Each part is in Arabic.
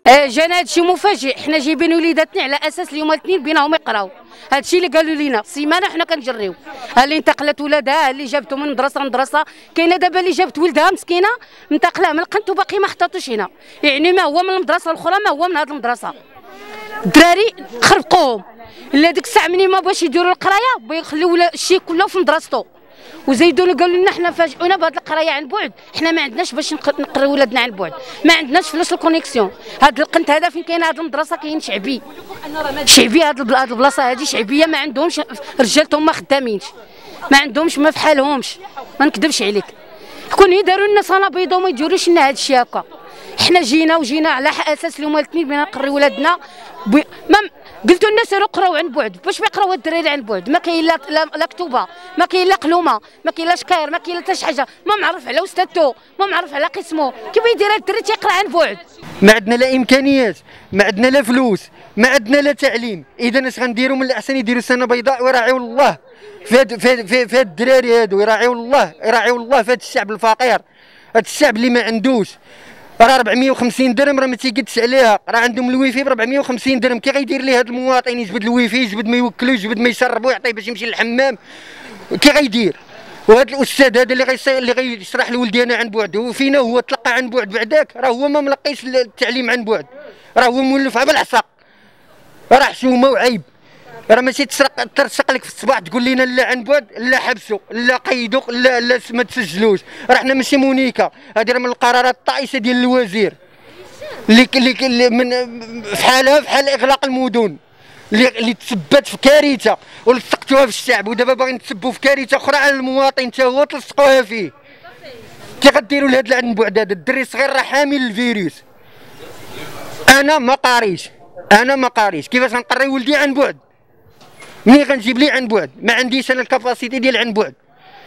جانا هادشي مفاجئ، حنا جايبين وليداتنا على اساس اليوم الاثنين بينهم يقراو. هادشي اللي قالوا لينا سيمانه حنا كنجريو. ها اللي انتقلت ولادها، اللي جابتهم من مدرسه لمدرسه، كاينه دابا اللي جابت ولدها مسكينه انتقلها من القنت وباقي ما حطاتوش هنا، يعني ما هو من المدرسه الاخرى ما هو من هاد المدرسه. الدراري خربقوهم، اللي ديك الساعه منين ما بغاوش يديروا القرايه بيخليو الشيء كله في مدرسته. وزيدوا قالوا لنا حنا فاجئونا بهاد القرايه عن بعد، حنا ما عندناش باش نقريو ولادنا عن بعد، ما عندناش فلوس الكونيكسيون. هاد القنت هذا فين كاين هاد المدرسه كاين شعبي هاد البلاصه هادي شعبيه، ما عندهمش رجالتهم ما خدامينش، ما عندهمش ما فحالهمش، ما نكذبش عليك. كون يداروا لنا صاله بيضاء وما يديروش لنا هاد الشيء هكا. حنا جينا على اساس اليوم الاثنين بغينا نقريو ولادنا قلتوا لنا سيروا قراو عن بعد. باش بيقراو الدراري عن بعد؟ ما كاين لا كتوبه، ما كاين لا قلومه، ما كاين لا شكاير، ما كاين لا حتى شي حاجه، ما معرف على استاذته، ما معرف على قسمه. كيف يدير الدري تيقرا عن بعد؟ ما عندنا لا امكانيات، ما عندنا لا فلوس، ما عندنا لا تعليم. اذا اش غنديروا؟ من الاحسن يديروا سنه بيضاء ويراعيوا الله في هاد الدراري هادو، يراعيوا الله في هاد الشعب الفقير، هاد الشعب اللي ما عندوش. راه 450 درهم راه ما تيقدش عليها، راه عندهم الويفي ب 450 درهم. كي غيدير ليه هاد المواطن يجبد الويفي، يجبد ما يوكلو، يجبد ما يشربو، يعطيه باش يمشي للحمام؟ كي غيدير؟ وهذا الاستاذ هذا اللي غيشرح لولدينا عن بعد، وفينا هو تلقى عن بعد بعداك؟ راه هو ما ملقيش التعليم عن بعد، راه هو مولفها بالعصا، راه حشومه وعيب. راه ماشي ترشق لك في الصباح تقول لنا لا عن بعد، لا حبسوا، لا قيدوا، لا ما تسجلوش. راه حنا ماشي مونيكا، هذه راه من القرارات الطائشه ديال الوزير اللي من فحال اغلاق المدن، اللي تسبت في كارثه ولصقتوها في الشعب، ودابا باغيين تسبوا في كارثه اخرى على المواطن حتى هو تلصقوها فيه. كي غديروا لهاد عن بعد؟ هذا الدري الصغير راه حامل الفيروس. انا ما قاريش كيفاش غنقري ولدي عن بعد؟ منين غنجيب ليه عن بعد؟ ما عنديش انا الكاباسيتي ديال عن بعد.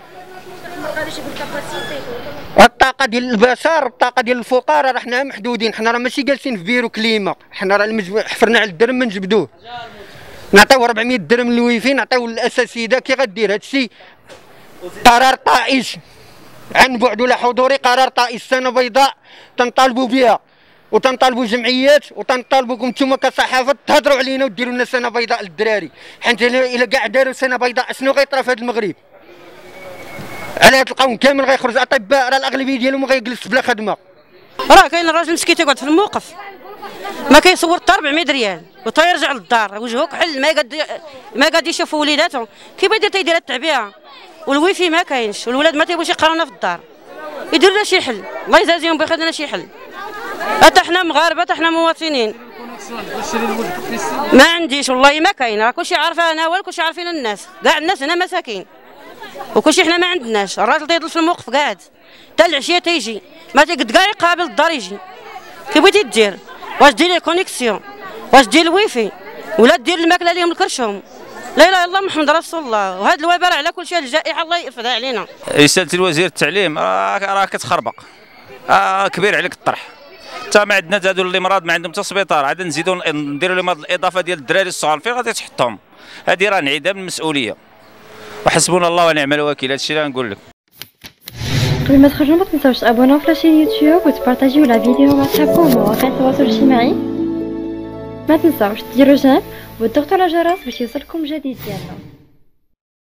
الطاقه ديال البشر، الطاقه ديال الفقراء، راه حنا محدودين. حنا راه ماشي جالسين في بيرو كليمه، حنا راه حفرنا على الدرهم ما نجبدوه. نعطيو 400 درهم للويفي، نعطيو للاساتذه. كي غدير هادشي؟ قرار طائش عن بعد ولا حضوري، قرار طائش. سنه بيضاء تنطالبوا بها، وتنطالبوا جمعيات، وتنطالبوكم نتوما كصحافه تهضروا علينا وديروا لنا سنه بيضاء للدراري. حيت الا كاع داروا سنه بيضاء شنو غيطرا في هذا المغرب؟ على هذا القوم كامل غيخرج اطباء، راه الاغلبيه ديالهم غيجلس بلا خدمه. راه كاين الراجل مسكين تيقعد في الموقف ما كيصور حتى 400 ريال وتيرجع للدار وجهه كحل، ما قاد يشوفوا وليداتهم. كيف يدير التعبئه والويفي ما كاينش، والولاد ما تيبغوش يقراونا في الدار؟ يديروا لنا شي حل، الله يجازيهم بخير، لنا شي حل. حتى حنا مغاربه، حتى حنا مواطنين. ما عنديش والله، ما كاين. راه كلشي عارفه انا، كلشي عارفين الناس، كاع الناس هنا مساكين، وكلشي حنا ما عندناش. الراجل تيضل في الموقف قاعد حتى العشيه تيجي، ما تيقد كاع يقابل الدار يجي. كي بغيتي دير؟ واش دير الكونيكسيون؟ واش دير الويفي؟ ولا دير الماكله ليهم لكرشهم؟ لا اله الا الله محمد رسول الله. وهذا الوباء على كل شيء، الجائحه الله يرفدها علينا. رساله الوزير التعليم راه كتخربق، كبير عليك الطرح. حتى ما عندنا هادو اللي مرض ما عندهم حتى سبيطار، عاد نزيدوا نديروا لهم هاد الاضافه ديال الدراري الصغار، فين غادي تحطهم؟ هذه راه انعدام المسؤوليه، وحسبنا الله ونعم الوكيل. هادشي اللي غنقول لك. قبل ما تخرجوا ما تنساوش تابوناو في لاشين يوتيوب وتبارطاجيو لا فيديو مع صحابكم ومواقع التواصل الاجتماعي. ما تنساوش ديروا جيم وتضغطوا على الجرس باش يوصلكم جديد ديالنا.